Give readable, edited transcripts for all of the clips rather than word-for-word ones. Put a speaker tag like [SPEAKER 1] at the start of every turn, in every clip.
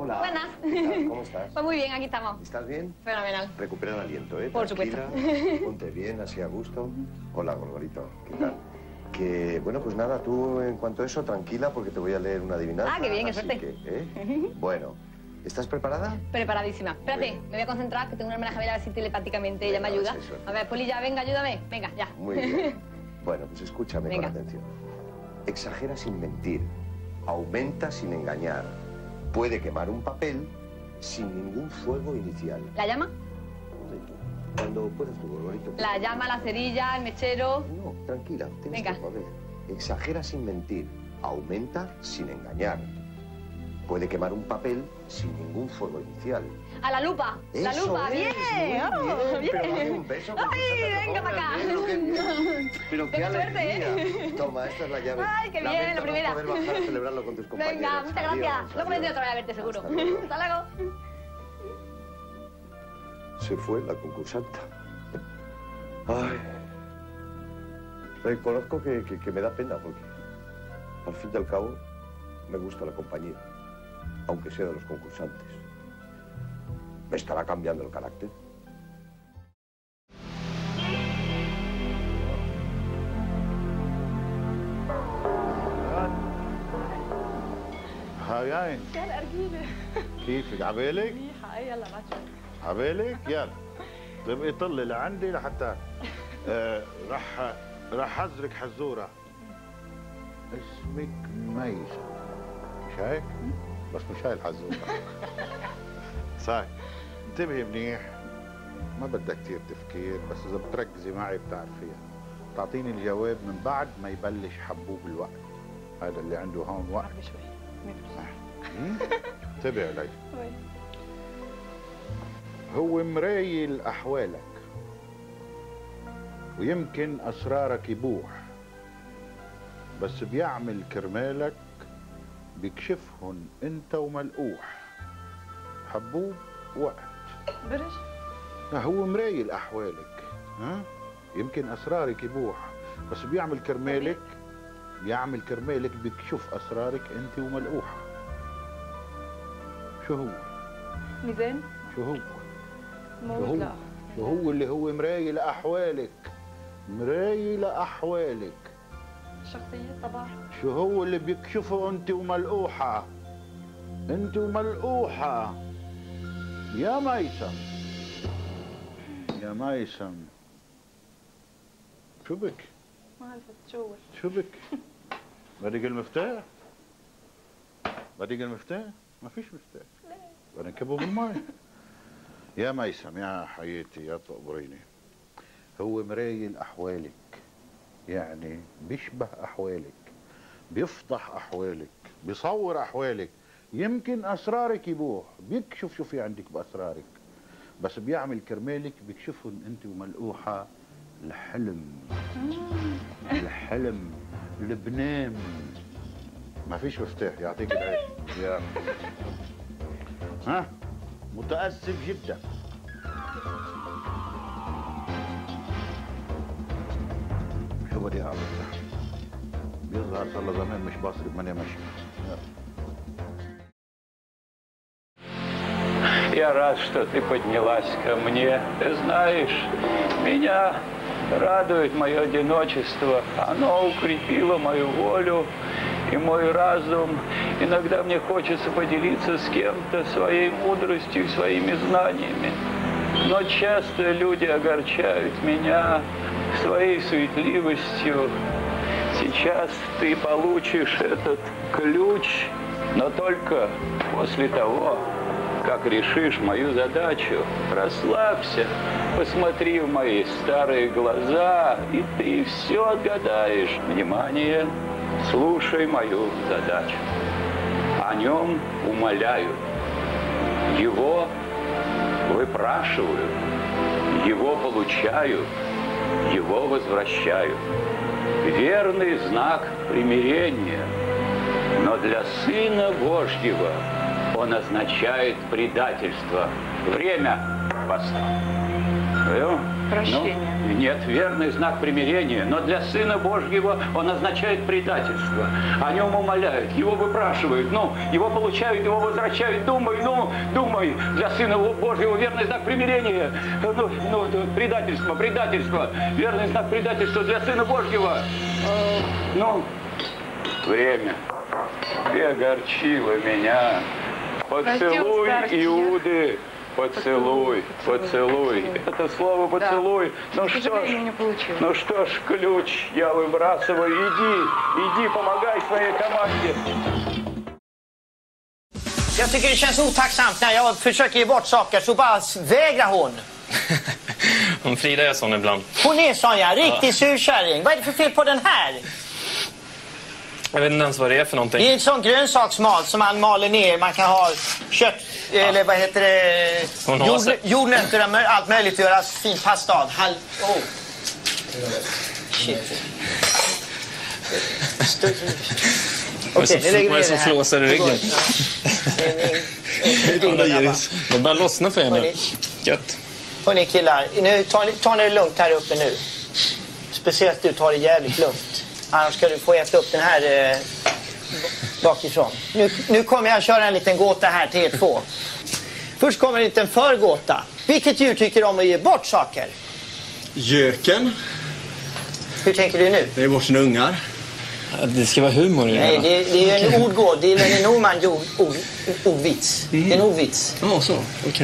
[SPEAKER 1] Hola.
[SPEAKER 2] Buenas.
[SPEAKER 1] ¿Qué tal? ¿Cómo estás?
[SPEAKER 2] Pues muy bien, aquí estamos.
[SPEAKER 1] ¿Estás bien?
[SPEAKER 2] Fenomenal.
[SPEAKER 1] Recupera el aliento, ¿eh?
[SPEAKER 2] Por
[SPEAKER 1] Tranquila,
[SPEAKER 2] supuesto.
[SPEAKER 1] ponte bien, así a gusto. Hola, Gorgorito. ¿Qué tal? Que, bueno, pues nada, tú en cuanto a eso, tranquila, porque te voy a leer una adivinanza.
[SPEAKER 2] Ah, qué bien, qué
[SPEAKER 1] así
[SPEAKER 2] suerte.
[SPEAKER 1] que, Bueno, ¿estás preparada?
[SPEAKER 2] Preparadísima. Espérate, me voy a concentrar, que tengo una hermana gemela, a ver si telepáticamente ella me ayuda. A ver, Poli, ya, venga, ayúdame. Venga, ya.
[SPEAKER 1] Muy bien. Bueno, pues escúchame
[SPEAKER 2] Venga.
[SPEAKER 1] con atención. Exagera sin mentir, aumenta sin engañar, puede quemar un papel sin ningún fuego inicial.
[SPEAKER 2] ¿La llama?
[SPEAKER 1] Cuando puedas tu Gorgorito.
[SPEAKER 2] La llama, la cerilla, el mechero.
[SPEAKER 1] No, tranquila, tienes
[SPEAKER 2] Venga.
[SPEAKER 1] tiempo, a ver. Exagera sin mentir, aumenta sin engañar. Puede quemar un papel sin ningún fuego inicial.
[SPEAKER 2] A la lupa. La
[SPEAKER 1] Eso
[SPEAKER 2] lupa,
[SPEAKER 1] es,
[SPEAKER 2] bien.
[SPEAKER 1] muy bien,
[SPEAKER 2] bien.
[SPEAKER 1] pero dame un beso.
[SPEAKER 2] Ay, venga para acá.
[SPEAKER 1] Pero qué
[SPEAKER 2] Qué suerte,
[SPEAKER 1] alegría. Toma, esta es la llave.
[SPEAKER 2] Ay, qué bien,
[SPEAKER 1] Lamento
[SPEAKER 2] la primera.
[SPEAKER 1] no poder bajar a celebrarlo con tus compañeros.
[SPEAKER 2] Venga, muchas gracias.
[SPEAKER 1] Adiós,
[SPEAKER 2] Luego vendré
[SPEAKER 1] adiós.
[SPEAKER 2] otra vez a verte, seguro.
[SPEAKER 1] Hasta luego.
[SPEAKER 2] Hasta luego.
[SPEAKER 1] Se fue la concursanta. Ay. Reconozco que me da pena porque, al fin y al cabo, me gusta la compañía, aunque sea de los concursantes. ¿Me estará cambiando el carácter?
[SPEAKER 3] هاي
[SPEAKER 4] يلا أرجيلة
[SPEAKER 3] كيفك عبالك؟
[SPEAKER 4] منيحة يلا ما تشوف
[SPEAKER 3] عبالك؟ يلا تبقي طلي لعندي لحتى راح حزرك حزوره. اسمك ميسة مش هيك؟ بس مش هاي الحزوره. صحيح انتبهي منيح، ما بدها كثير تفكير، بس اذا بتركزي معي بتعرفيها. تعطيني الجواب من بعد ما يبلش حبوب الوقت. هذا اللي عنده هون وقت.
[SPEAKER 4] قربي شوي
[SPEAKER 3] انتبه علي.
[SPEAKER 4] وين؟
[SPEAKER 3] هو مراية لأحوالك ويمكن أسرارك يبوح، بس بيعمل كرمالك بيكشفهن انت وملقوح. حبوب وقت.
[SPEAKER 4] برج؟
[SPEAKER 3] هو مراية لأحوالك، ها؟ يمكن أسرارك يبوح، بس بيعمل كرمالك بيكشف أسرارك انت وملقوحة. شو هو؟
[SPEAKER 4] ميزان؟
[SPEAKER 3] شو هو؟
[SPEAKER 4] موت لا
[SPEAKER 3] شو هو اللي هو مراية لأحوالك؟ مراية لأحوالك.
[SPEAKER 4] الشخصية طباع
[SPEAKER 3] شو هو اللي بيكشفه انت وملقوحة؟ انت وملقوحة يا ميسم. يا ميسم شو بك؟
[SPEAKER 4] ما عرفت تشور
[SPEAKER 3] شو بك؟ بدك المفتاح؟ بدك المفتاح؟ ما فيش مفتاح. بدنا نكبه بالماء. يا ميسم يا حياتي يا تقبريني، هو مراية لأحوالك، يعني بيشبه أحوالك، بيفضح أحوالك، بيصور أحوالك. يمكن أسرارك يبوح، بيكشف شو في عندك بأسرارك، بس بيعمل كرمالك بيكشفهم أنت وملقوحة الحلم. الحلم اللي بنام. ما فيش مفتاح. يعطيك العافية. يا ها متأسف جدا. شو بدي اعمل؟ بيظهر صار له زمان مش باصر بماني ماشي.
[SPEAKER 5] Я рад, что ты поднялась ко мне. Ты знаешь, меня радует мое одиночество. Оно укрепило мою волю и мой разум. Иногда мне хочется поделиться с кем-то своей мудростью и своими знаниями. Но часто люди огорчают меня своей суетливостью. Сейчас ты получишь этот ключ, но только после того, как решишь мою задачу. Расслабься, посмотри в мои старые глаза, и ты все отгадаешь. Внимание, слушай мою задачу. О нем умоляют, его выпрашивают, его получают, его возвращают. Верный знак примирения, но для Сына Божьего он означает предательство. Время, поста.
[SPEAKER 4] Прощение.
[SPEAKER 5] Ну, нет, верный знак примирения, но для Сына Божьего он означает предательство. О нем умоляют, его выпрашивают, ну, его получают, его возвращают. Думай, для Сына Божьего верный знак примирения. Ну, предательство, верный знак предательства для Сына Божьего. Время. Ты огорчила меня. Поцелуй Иуды. Поцелуй. Это слово поцелуй.
[SPEAKER 4] Да.
[SPEAKER 5] Ну что ж, ключ я выбрасываю. Иди, помогай своей команде.
[SPEAKER 6] Jag tycker det känns otacksamt när jag försöker ge bort saker så bara vägrar hon.
[SPEAKER 7] Om Frida är sån ibland.
[SPEAKER 6] Hon är sån, ja. Riktig surkärring. Vad är det för fel på den här?
[SPEAKER 7] Jag vet inte ens vad det är för någonting.
[SPEAKER 6] Det är en sån grönsaksmal som man maler ner. Man kan ha kött, eller vad heter det? Jordnötter och allt möjligt. Göra fint pasta av. Shit.
[SPEAKER 7] Okej, vad är det som flåsar i ryggen? Det börjar lossna för henne. Gött.
[SPEAKER 6] Hörrni killar, nu tar ni det lugnt här uppe nu. Speciellt du tar det jävligt lugnt. Annars ska du få äta upp den här bakifrån. Nu kommer jag köra en liten gåta här till er två. Först kommer en liten förgåta. Vilket djur tycker om att ge bort saker?
[SPEAKER 8] Göken.
[SPEAKER 6] Hur tänker du nu?
[SPEAKER 8] Det är bort sina ungar.
[SPEAKER 7] Det ska vara humor.
[SPEAKER 6] Nej, det är en ordgård. Det är en Norman ordvits. Det är en ordvits.
[SPEAKER 8] Ja, så. Okej.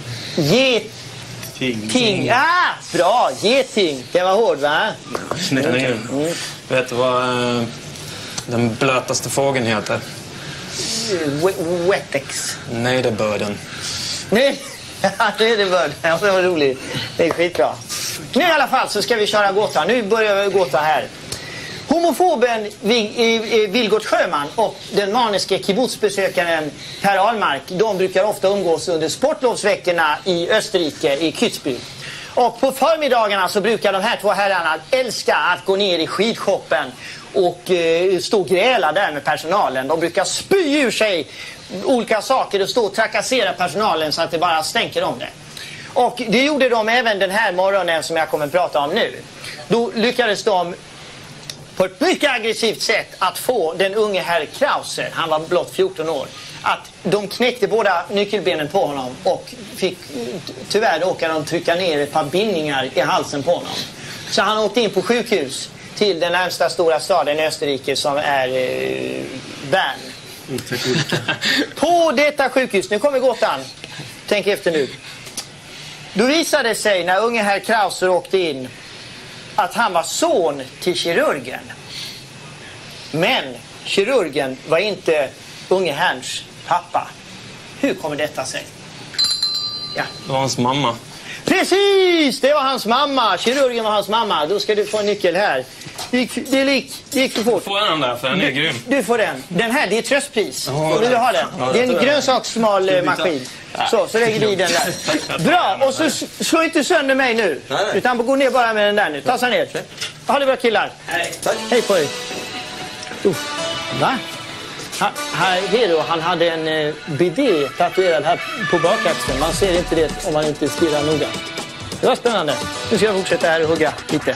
[SPEAKER 6] Geting. Bra. Geting. Det var hård, va?
[SPEAKER 7] Vet du vad den blötaste fågeln heter?
[SPEAKER 6] Wettex.
[SPEAKER 7] Nederbörden.
[SPEAKER 6] Nej, nederbörden. Ja, det var roligt. Det är skitbra. Nu i alla fall så ska vi köra gåta. Nu börjar vi gåta här. Homofoben Vilgot Sjöman och den maniske kibbutzbesökaren Per Ahlmark, de brukar ofta umgås under sportlovsveckorna i Österrike, i Kitzbühel. Och på förmiddagarna så brukar de här två herrarna älska att gå ner i skidshoppen och stå och gräla där med personalen. De brukar spy ur sig olika saker och stå och trakassera personalen så att det bara stänker om det. Och det gjorde de även den här morgonen som jag kommer att prata om nu. Då lyckades de på ett mycket aggressivt sätt att få den unge herr Krauser, han var blott 14 år, att de knäckte båda nyckelbenen på honom och fick tyvärr råkade de trycka ner ett par bindningar i halsen på honom. Så han åkte in på sjukhus till den närmsta stora staden i Österrike som är Bern. På detta sjukhus, nu kommer gåtan, tänk efter nu. Då visade det sig när unge herr Krauser åkte in att han var son till kirurgen. Men kirurgen var inte unge herrns pappa. Hur kommer detta sig? Ja.
[SPEAKER 7] Det var hans mamma.
[SPEAKER 6] Precis, det var hans mamma. Kirurgen var hans mamma. Då ska du få en nyckel här. Det gick för fort.
[SPEAKER 7] Får jag den där för den är grym.
[SPEAKER 6] Du får den. Den här, det är tröstpris. Vill du ha den? Det är en grönsakssmal maskin. Så lägger vi den där. Bra, och så slå inte sönder mig nu. Utan gå ner bara med den där nu. Ta sig ner. Ha det bra killar. Hej på er. Va? Hero, han hade en bidé tatuerad här på bakaxeln. Man ser inte det om man inte stirrar noga. Det var spännande. Nu ska jag fortsätta här och hugga lite.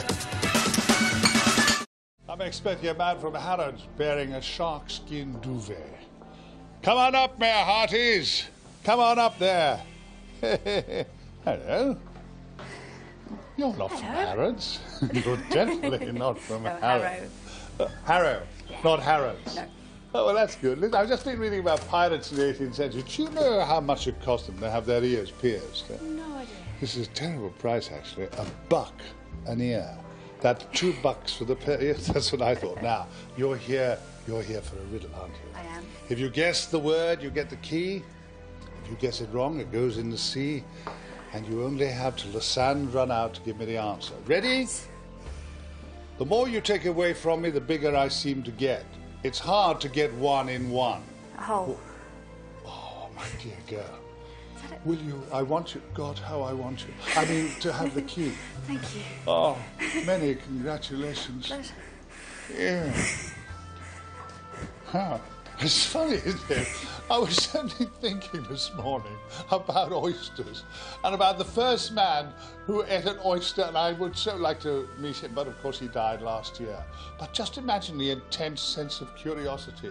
[SPEAKER 9] I'm expecting a man from Harrods bearing a sharkskin duvet. Come on up, my hearties. Come on up there. Hello. You're not from Harrods. You're definitely not from Harrods. Harrow, not Harrods. No. Oh, well, that's good. Listen, I've just been reading about pirates in the 18th century. Do you know how much it cost them to have their ears pierced?
[SPEAKER 4] No idea.
[SPEAKER 9] This is a terrible price, actually. $1 an ear. That's $2 for the pair. Yes, that's what I thought. Now, you're here for a riddle, aren't you?
[SPEAKER 4] I am.
[SPEAKER 9] If you guess the word, you get the key. If you guess it wrong, it goes in the sea. And you only have till the sand run out to give me the answer. Ready? The more you take away from me, the bigger I seem to get. It's hard to get one in one.
[SPEAKER 4] Oh.
[SPEAKER 9] Oh, my dear girl. Will you? I want you. God, how I want you. I mean, to have the key.
[SPEAKER 4] Thank you.
[SPEAKER 9] Oh, many congratulations.
[SPEAKER 4] Pleasure.
[SPEAKER 9] Yeah. Huh. It's funny, isn't it? I was suddenly thinking this morning about oysters and about the first man who ate an oyster, and I would so like to meet him, but of course he died last year. But just imagine the intense sense of curiosity.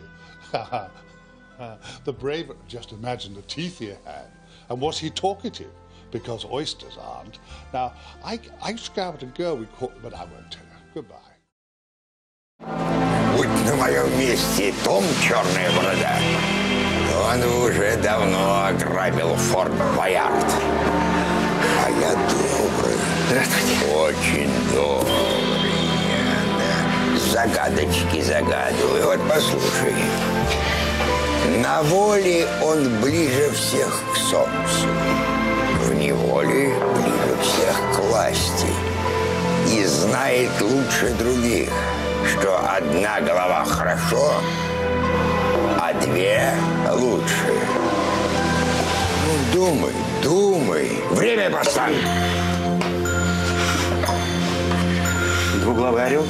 [SPEAKER 9] The brave, just imagine the teeth he had. And was he talkative? Because oysters aren't. Now, I scouted a girl we caught, but I won't tell her. Goodbye.
[SPEAKER 10] Будь на моем месте Том Черная Борода, он уже давно ограбил Форт Боярд. А я добрый. Здравствуйте. Очень добрый. Да. Загадочки загадываю. Вот послушай. На воле он ближе всех к солнцу. В неволе ближе всех к власти. И знает лучше других, что одна голова хорошо, а две лучше. Ну, думай, думай. Время поста.
[SPEAKER 11] Двуглавый орел.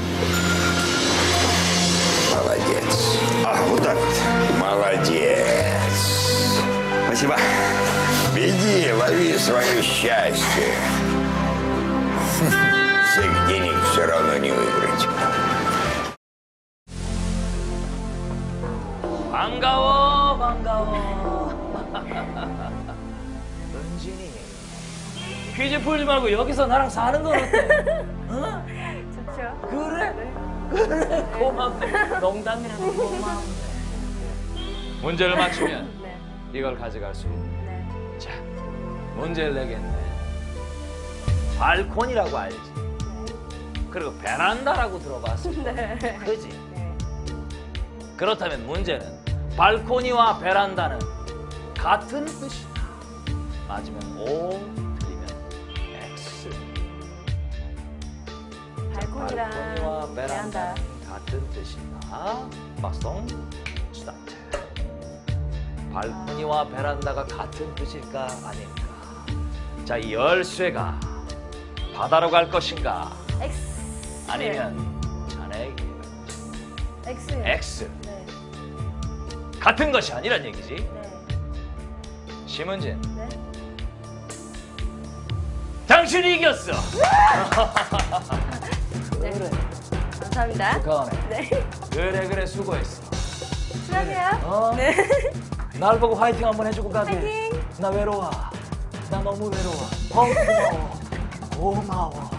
[SPEAKER 10] Молодец.
[SPEAKER 11] А, вот так вот.
[SPEAKER 10] Молодец.
[SPEAKER 11] Спасибо.
[SPEAKER 10] Беги, лови свое счастье. Всех денег все равно не выиграть.
[SPEAKER 12] 반가워, 반가워. 은진이, 퀴즈 풀지 말고 여기서 나랑 사는 건 어때? 어?
[SPEAKER 4] 좋죠.
[SPEAKER 12] 그래? 그래, 고맙네. 농담이라도 고마운데. 문제를 맞추면
[SPEAKER 4] 네.
[SPEAKER 12] 이걸 가져갈 수 있네.
[SPEAKER 4] 네.
[SPEAKER 12] 자, 문제를 내겠네. 발코니라고 알지? 그리고 베란다라고 들어봤어.
[SPEAKER 4] 네.
[SPEAKER 12] 그지?
[SPEAKER 4] 네.
[SPEAKER 12] 그렇다면 문제는 발코니와 베란다는 같은 뜻이다. 맞으면 O, 틀리면 X.
[SPEAKER 4] 발코니랑
[SPEAKER 12] 발코니와
[SPEAKER 4] 베란다.
[SPEAKER 12] 베란다는 같은 뜻이다. 막송 스타트. 발코니와 베란다가 같은 뜻일까 아닐까? 자, 이 열쇠가 바다로 갈 것인가?
[SPEAKER 4] X.
[SPEAKER 12] 아니면 자네에게
[SPEAKER 4] X.
[SPEAKER 12] X.
[SPEAKER 4] 네.
[SPEAKER 12] 같은 것이 아니란 얘기지.
[SPEAKER 4] 네.
[SPEAKER 12] 심은진,
[SPEAKER 4] 네.
[SPEAKER 12] 당신이 이겼어.
[SPEAKER 4] 네. 감사합니다.
[SPEAKER 12] 축하하네.
[SPEAKER 4] 네.
[SPEAKER 12] 그래 수고했어.
[SPEAKER 4] 수고하세요. 네.
[SPEAKER 12] 날 보고 화이팅 한번 해주고 가게.
[SPEAKER 4] 화이팅.
[SPEAKER 12] 나 외로워. 나 너무 외로워. 고마워. 고마워.